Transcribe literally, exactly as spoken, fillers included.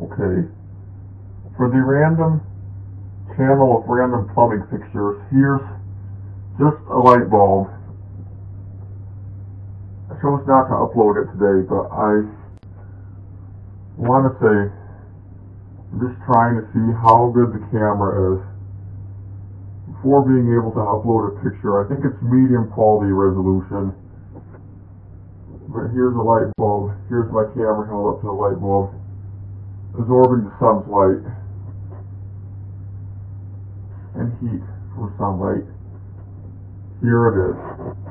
Okay. For the random channel of random plumbing fixtures, here's just a light bulb. I chose not to upload it today, but I want to say I'm just trying to see how good the camera is before being able to upload a picture. I think it's medium quality resolution. But here's a light bulb. Here's my camera held up to the light bulb, absorbing the sun's light and heat from sunlight. Here it is.